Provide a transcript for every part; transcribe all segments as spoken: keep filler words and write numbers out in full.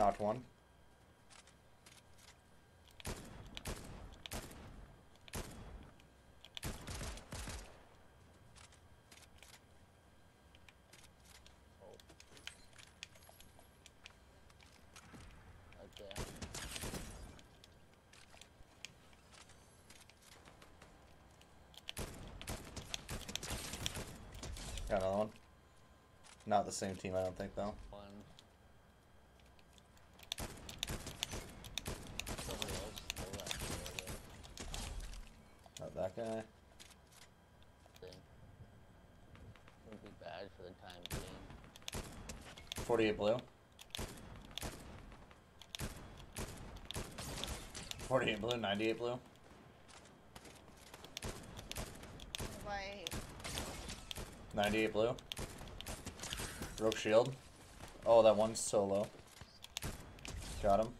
Knocked one. Got another one. Not the same team, I don't think, though. One. Not that guy. Would be bad for the time being. forty-eight blue. forty-eight blue, ninety-eight blue. White. ninety-eight blue. Broke shield. Oh, that one's solo. Got him.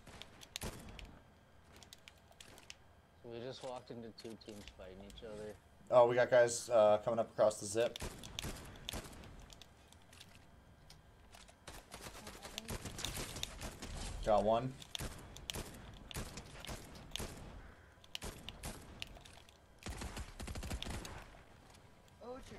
So we just walked into two teams fighting each other. Oh, we got guys uh, coming up across the zip. Got one. Oh, tree.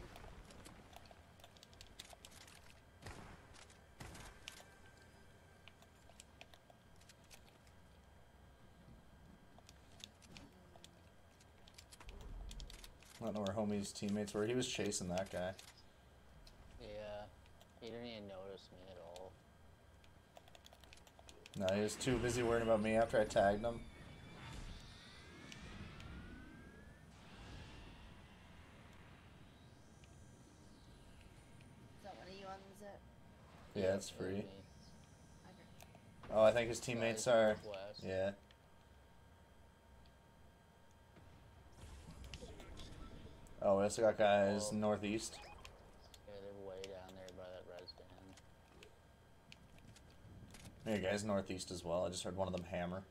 I don't know where homie's teammates were. He was chasing that guy. Yeah. He didn't even notice me at all. No, he was too busy worrying about me after I tagged him. Is that one of you on the zip? Yeah, it's free. Me. Oh, I think his teammates are... West. Yeah. Oh, we also got guys Oh. northeast. Yeah, they're way down there by that res stand. Yeah, guys northeast as well. I just heard one of them hammer.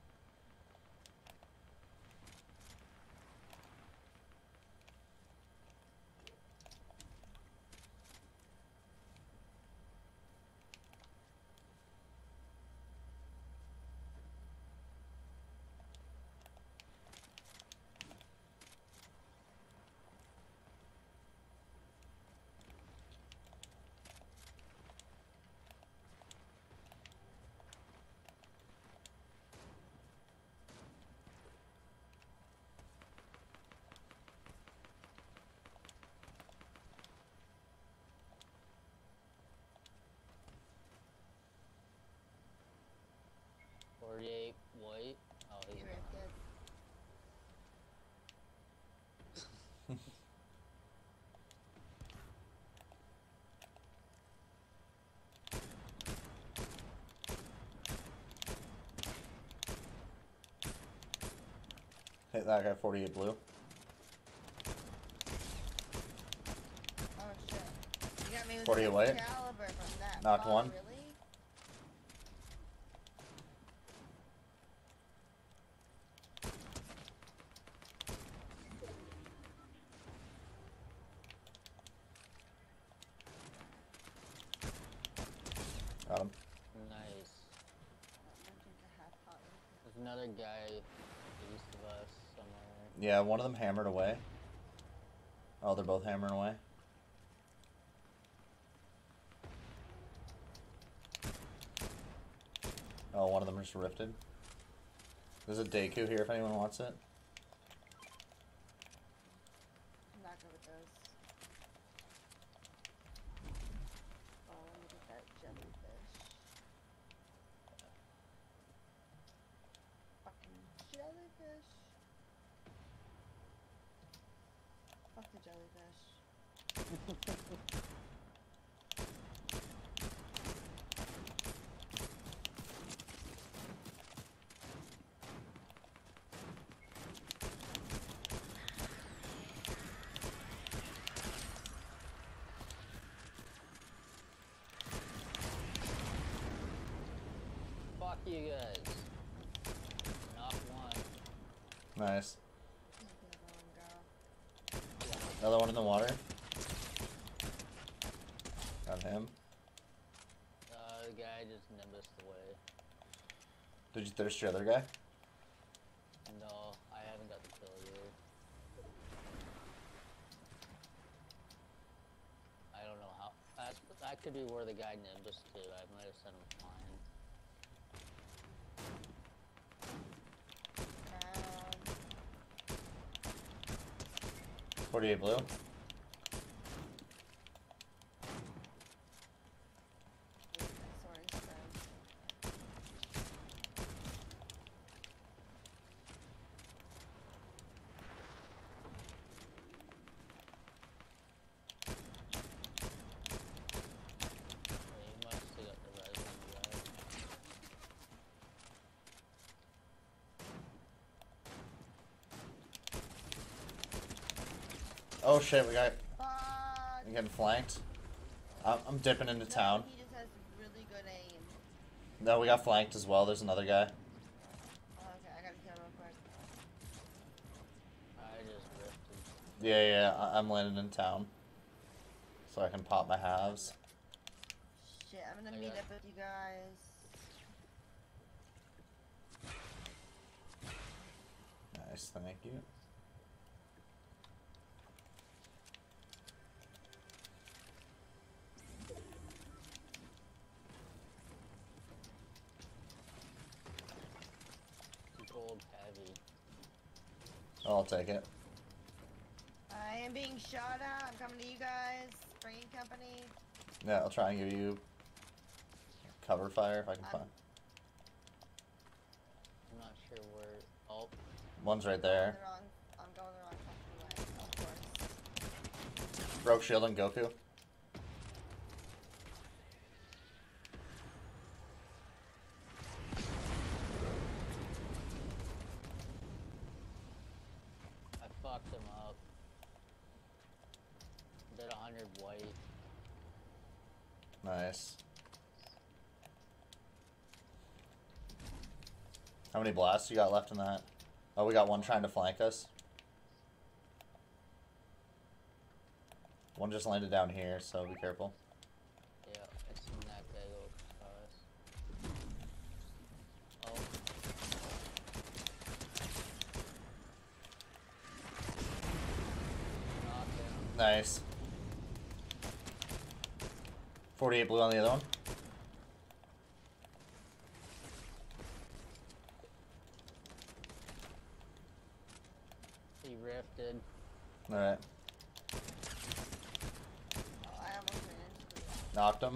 forty-eight white. Oh, he's You not. ripped it. Hit that guy forty-eight blue. Oh shit. You got me with forty the away. caliber from that. Knocked ball, one. Really? Got him. Nice. I don't think I have hot liquor. There's another guy east of us somewhere. Yeah, one of them hammered away. Oh, they're both hammering away. Oh, one of them just rifted. There's a Deku here if anyone wants it. I'm not good with those. Oh, let me get that jellyfish. Fucking jellyfish. Fuck the jellyfish. Fuck you guys. Knock one. Nice. Leave me alone, girl. Another one in the water. Got him. Uh, the guy just nimbused away. Did you thirst your other guy? No, I haven't got the kill either. I don't know how. That's, that could be where the guy nimbus too. I might have sent him flying. Um, forty-eight blue. that's orange friend. Yeah, he must have got the res on the guy. Oh shit, we got Fuck! we getting flanked. I'm, I'm dipping into No, town. he just has really good aim. No, we got flanked as well. There's another guy. Oh, okay, I gotta kill him real quick. I just rifted. Yeah, yeah, I- I'm landing in town. So I can pop my halves. Shit, I'm gonna I meet got- up with you guys. Nice, thank you. Gold heavy. I'll take it. I am being shot at. I'm coming to you guys. Bringing company. Yeah, I'll try and give you cover fire if I can I'm- find. I'm not sure where. Oh, One's right I'm going there. the wrong, I'm going the wrong fucking way, of course. Broke shield and Goku. I fucked him up. Did a hundred white. Nice. How many blasts you got left in that? Oh, we got one trying to flank us. One just landed down here, so be careful. Yeah, I seen that guy go across. Oh. Knocked him. Nice. forty-eight blue on the other one. He rifted. Alright. Oh, I almost ran into the Knocked him.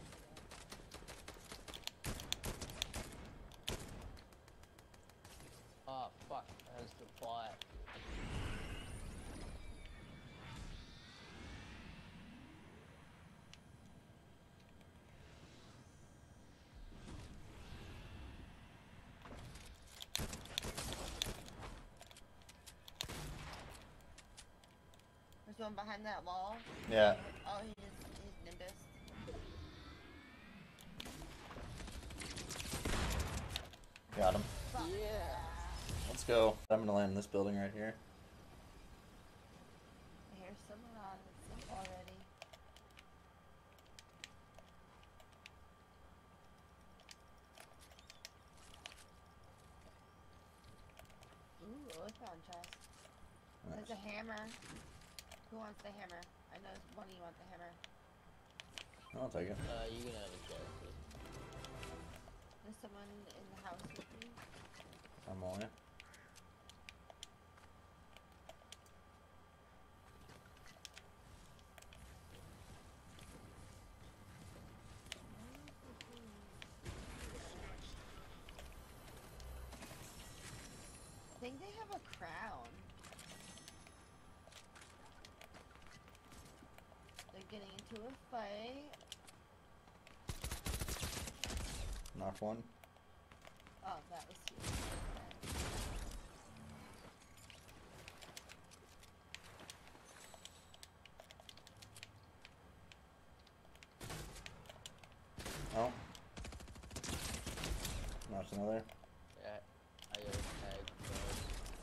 Oh fuck, that's the plot. There's one behind that wall. Yeah. Oh, he just, he's Nimbus. Got him. Fuck. Yeah. Let's go. I'm gonna land in this building right here. I hear someone on it already. Ooh, I found chest. There's Nice. a hammer. Who wants the hammer? I know one of you want the hammer. I'll take it. Uh, you can have a chest. There's someone in the house with me. I'm on it. I think they have a crown. They're getting into a fight. Knock one. Oh, that was you. Okay. Oh. Knocked another. Yeah, I got a tag. Close.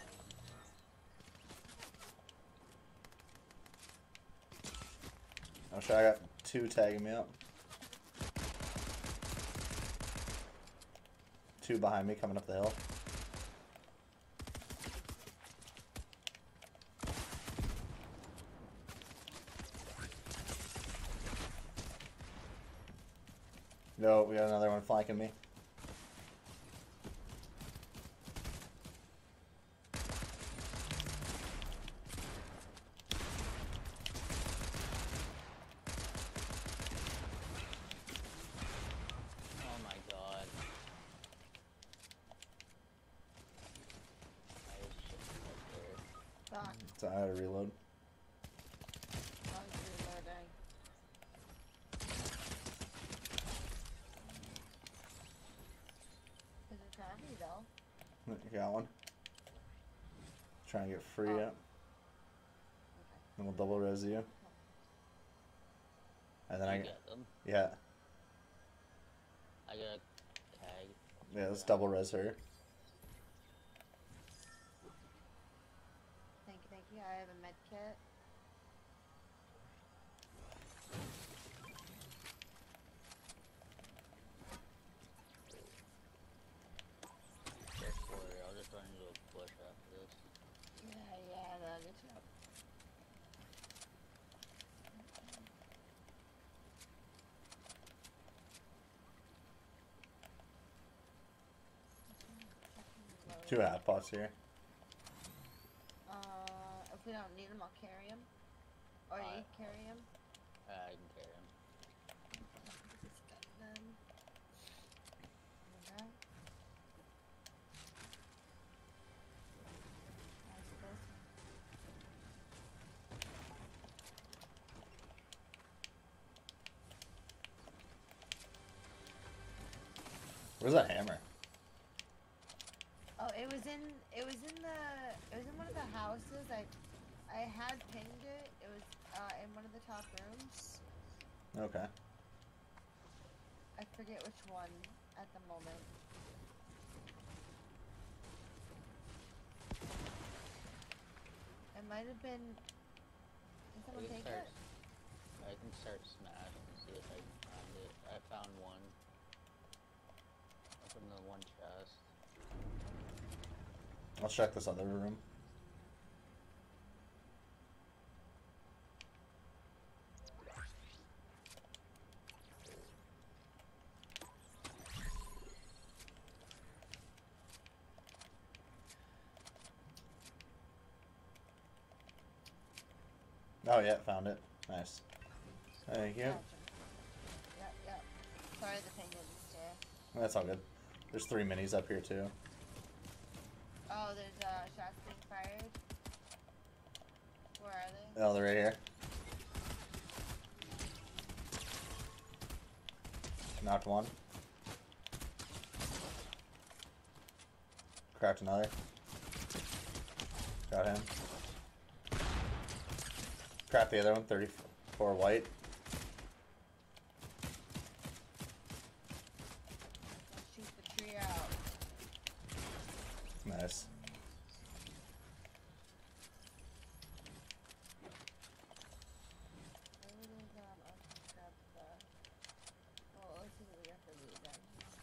Oh shit, I got two tagging me up. Two behind me coming up the hill. No, we got another one flanking me. Oh my god. I just shit right there. Fuck. So I had to reload. I was reloading. Is it happy though? You got one. Try and get free Oh. up. Okay. And we'll double res you. And then I You get. get them. Yeah. I got a tag. Yeah, let's double res her. Thank you, thank you. I have a med kit. Just for it. I'll just run into a bush after this. Yeah, yeah, that'll get you up. Two half pots here. Uh, if we don't need them, I'll carry them. Or you Alright. carry them. Uh, I can carry him. Just get them. Okay. How's this one? Where's that hammer? Oh, it was in. It was in the. It was in one of the houses. I, I had pinged it. It was uh, in one of the top rooms. Okay. I forget which one at the moment. It might have been. Did I someone can take start. it? I can start smashing and see if I can find it. I found one. Open the one chest. I'll check this other room. Oh yeah, found it. Nice. Thank you. Gotcha. Yep, yep. Sorry the ping didn't stay. That's all good. There's three minis up here too. Oh, there's uh, shots being fired. Where are they? Oh, they're right here. Knocked one. Cracked another. Got him. Cracked the other one, thirty-four white. Let's shoot the tree out. Nice. Where is, um, I'll just grab the... Well, let's see what we got for loot then.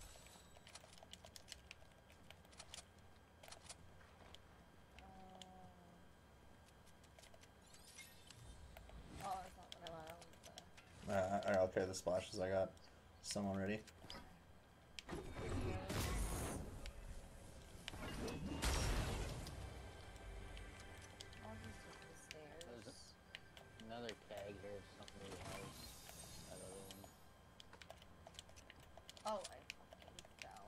Uh, oh, that's not what I want. I want the... Uh, I'll carry the splashes. I got some already. I'll just take the stairs. There's another tag here of something else. That other one. Oh, I fucking fell.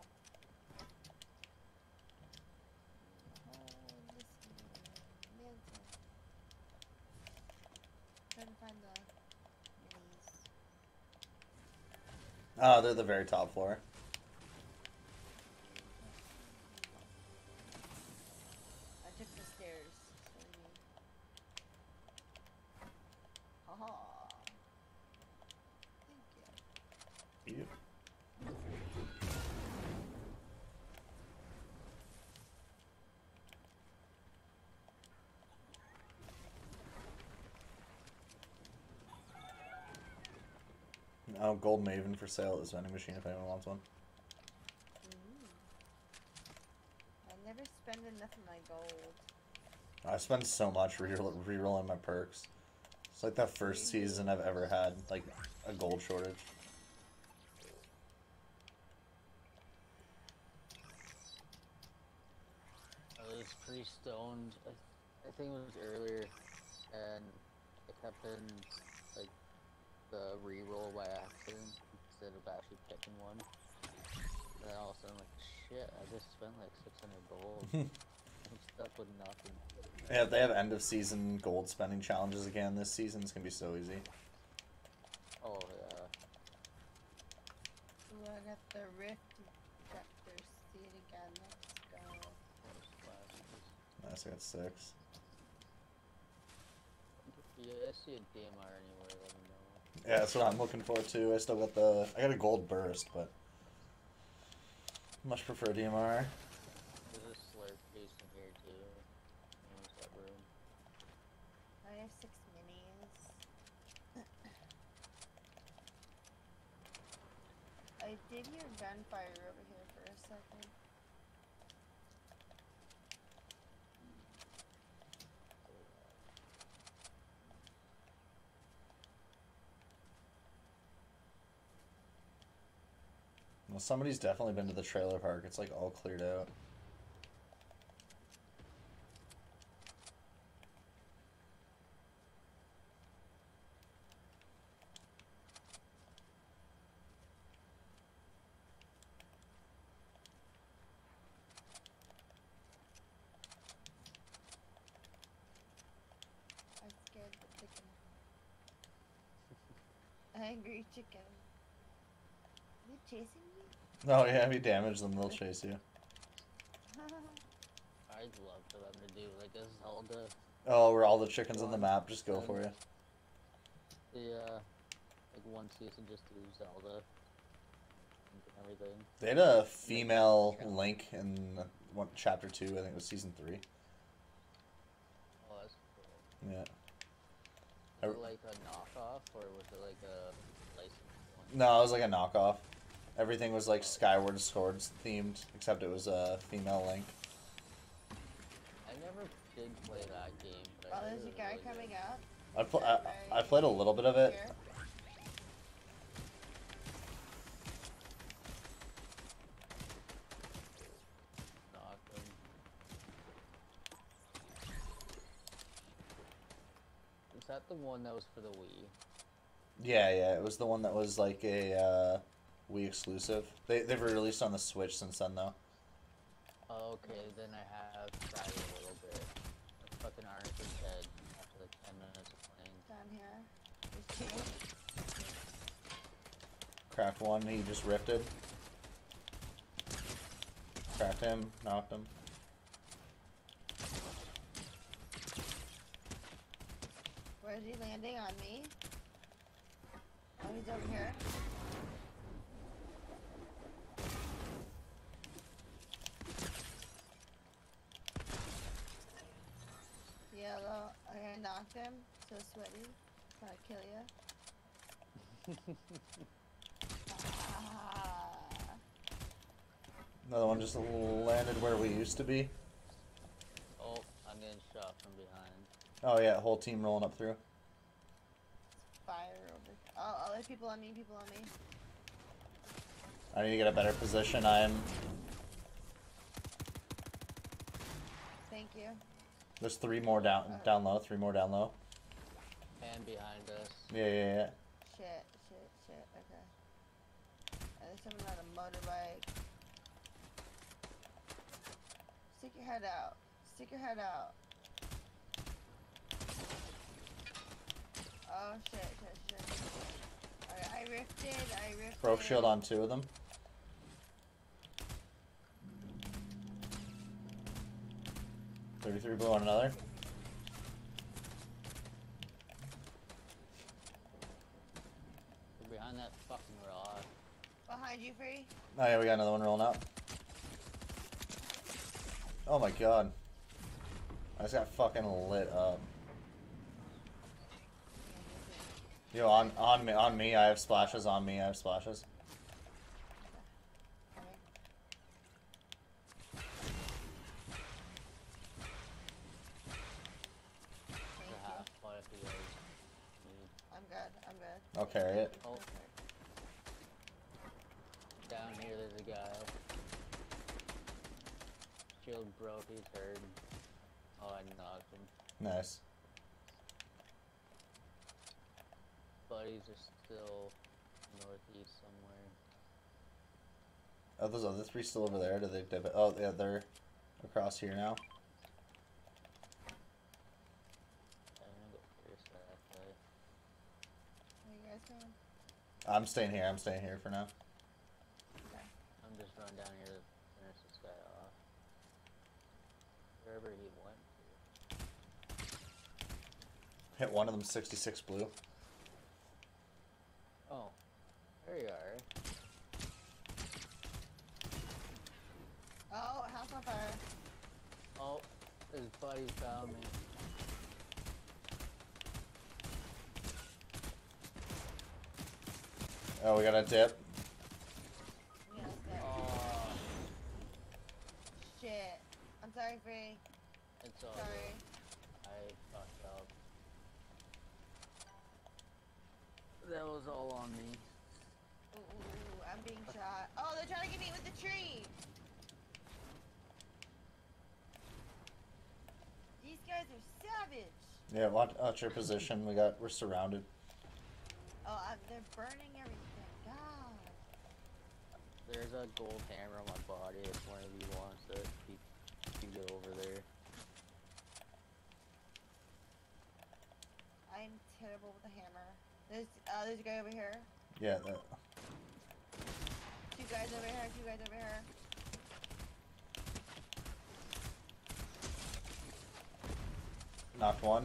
Oh, this mantle. Trying to find the minis. Oh, they're the very top floor. I took the stairs. So we... Haha. Thank you. You. Oh, gold maven for sale at this vending machine if anyone wants one. Ooh. spend enough of my gold. I spend so much re-roll- re-rolling my perks. It's like the first season I've ever had like a gold shortage. I was pretty stoned. I, I think it was earlier, and I kept in like the re-roll by accident instead of actually picking one. And then all of a sudden, I'm like, shit! I just spent like six hundred gold. I'm stuck with nothing. Yeah, if they have end of season gold spending challenges again this season, it's gonna be so easy. Oh yeah. Ooh, I got the rift vector. See it again. Let's go. Those flashes. Nice, I got six. Yeah, I see a D M R anywhere. Let me know. Yeah, that's what I'm looking for too. I still got the I got a gold burst, but much prefer D M R. There's a slurp piece in here too. Use that room. I have six minis. I did hear gunfire over here for a second. Well, somebody's definitely been to the trailer park. It's like all cleared out. I scared the chicken. Angry chicken. Are they chasing me? Oh yeah, if you damage them, they'll chase you. I'd love for them to do like a Zelda. Oh, where all the chickens on the map just go for you. Yeah, like one season just do Zelda and everything. They had a female Link in one, chapter two. I think it was season three. Oh, that's cool. Yeah. Was it like a knockoff or was it like a licensed one? No, it was like a knockoff. Everything was like Skyward Swords themed, except it was a female Link. I never did play that game. But Oh, I heard there's it a was guy really coming good. up. I, pl I, I played a little bit of it. Here. Knocked him. Is that the one that was for the Wii? Yeah, yeah, it was the one that was like a uh, Wii exclusive. They they've released on the Switch since then though. Oh, okay, then I have tried it a little bit. My fucking arm is dead after like ten minutes of playing. Down here. There's two. Cracked one, he just rifted. Cracked him, knocked him. Where is he landing? On me? Oh, he's over here. Yellow. I knocked him. So sweaty. Trying to kill you. Ah. Another one just landed where we used to be. Oh, I'm getting shot from behind. Oh yeah, whole team rolling up through. Fire over. Oh, other people on me. People on me. I need to get a better position. I'm. Thank you. There's three more down down low. Three more down low. And behind us. Yeah, yeah, yeah. Shit, shit, shit. Okay. Uh, there's someone on a motorbike. Stick your head out. Stick your head out. Oh shit, shit, shit. Alright, I rifted, I rifted. Broke shield on two of them. thirty-three blue on another. We're behind that fucking rock. Behind you, Free. Oh yeah, we got another one rolling up. Oh my god. I just got fucking lit up. Yo, on on me, on me. I have splashes. On me, I have splashes. I'll carry it. Oh, Okay. down here there's a guy. Shield broke, he's hurt. Oh, I knocked him. Nice. Buddies are still northeast somewhere. Are those other three still over there? Do they dip it? Oh, yeah, they're across here now. I'm gonna go first that way. Where you guys going? I'm staying here. I'm staying here for now. Okay. I'm just running down here to finish this guy off. Wherever he went to. Hit one of them sixty-six blue. Oh, there you are. Oh, house on fire. Oh, his buddies found me. Oh, we got a dip. Yeah, that's Oh, it. Shit. I'm sorry, Free. it's all Sorry. good. I fucked up. That was all on me. Ooh, ooh, ooh, I'm being shot. Oh, they're trying to get me with the tree. These guys are savage. Yeah, watch, watch your position. We got. We're surrounded. Oh, I'm, they're burning everything. God. There's a gold hammer on my body if one of you wants it. You can get over there. I'm terrible with a hammer. There's, uh, there's a guy over here. Yeah. That, Two guys over here. Two guys over here. knocked one.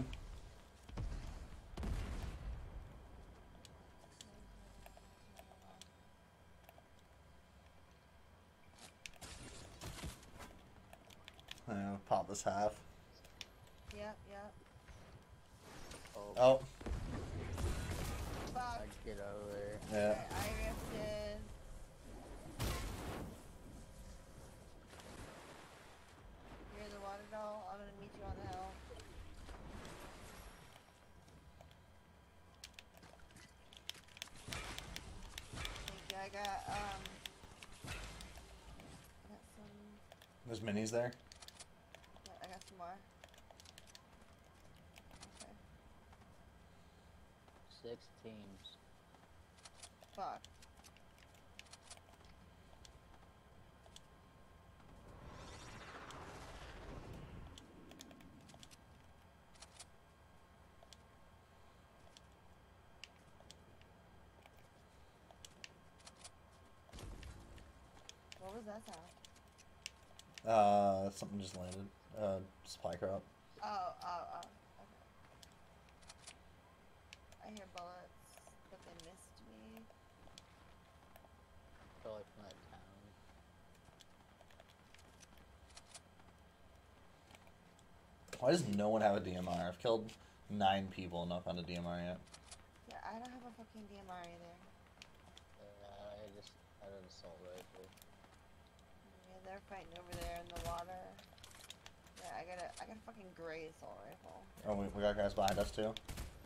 Uh, pop this half. Yep, yep. Oh, Oh, Fuck. I'd get out of there. yeah. Okay, I rifted. You're in the water doll. I'm gonna meet you on the hill. Thank you. I got um. I got some. There's minis there. Yeah, I got some more. Okay. Six teams. Fuck. What was that sound? Uh, something just landed. Uh, supply crop. Oh, oh, oh. Okay. I hear bullets, but they missed me. Probably from that town. Why does no one have a D M R? I've killed nine people and not found a D M R yet. Yeah, I don't have a fucking D M R either. Uh, I just had an assault rifle. Yeah, they're fighting over there in the water. Yeah, I got a, I got a fucking gray assault rifle. Oh, we, we got guys behind us too.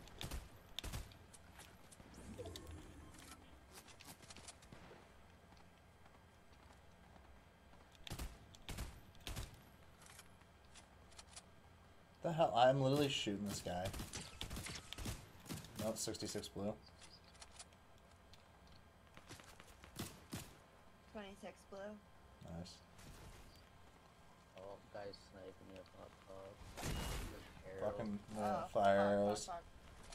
The hell? I'm literally shooting this guy. No, sixty-six blue. twenty-six blue. Nice. Oh, guys sniping me up up top. With arrows. Fucking Oh, uh, fuck, fire fuck, arrows. fuck, fuck.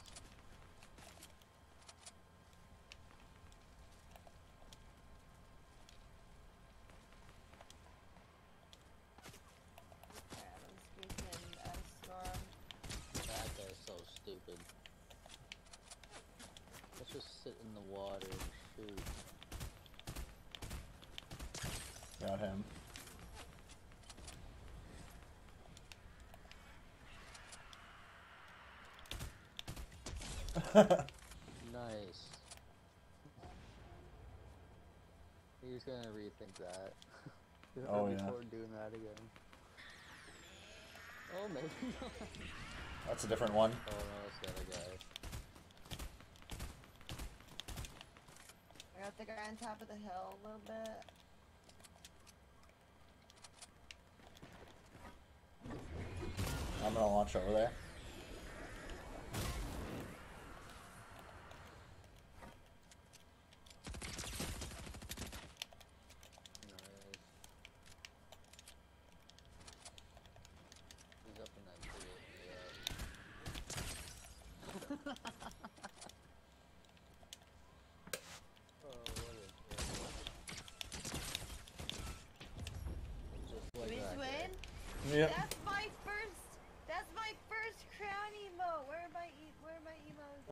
Alright, I'm squeezing in a storm. That guy's so stupid. Let's just sit in the water and shoot. Got him. Nice. He's gonna rethink that. Oh, yeah. Before doing that again. Oh, maybe not. That's a different one. Oh no, it's the other guy. the guy on top of the hill a little bit. I'm gonna launch over there. Nice. He's up in that tree. Yeah. Oh, what a Just Did like we just that. win? Yep. That's